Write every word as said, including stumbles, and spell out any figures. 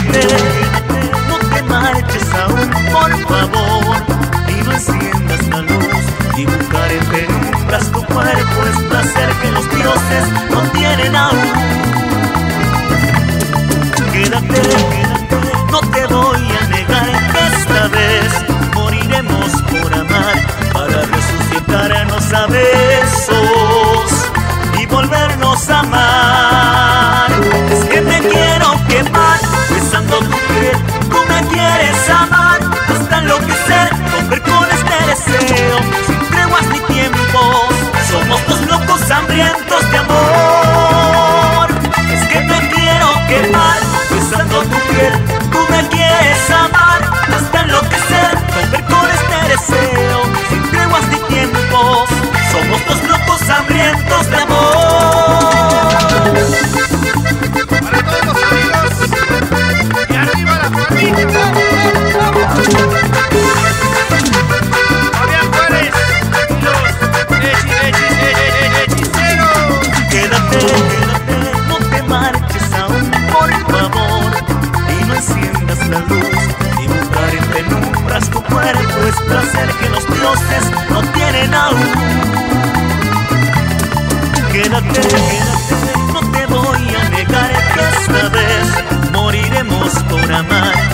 Quédate, no te marches aún, por favor, y no enciendas la luz. Dibujar en penumbras tu cuerpo es placer que los dioses no tienen aún. Quédate, no te voy a negar que esta vez moriremos por amar, para resucitarnos a besos y volvernos a amar. Es que te quiero quemar, besando tu piel, tú me quieres amar, hasta enloquecer, romper con este deseo, sin treguas ni tiempos, somos dos locos hambrientos de amor. Es que te quiero quemar, besando tu piel, tú me quieres amar, hasta enloquecer, romper con este deseo, sin treguas ni tiempos, somos dos locos hambrientos de amor. Para todos los amigos, y arriba la familia. Fabián Juárez, los hechiceros. Quédate, quédate, no te marches aún, por favor, y no enciendas la luz. Dibujar en penumbras tu cuerpo es placer que los dioses no tienen aún. Quédate, quédate, no te voy a negar que esta vez moriremos por amar,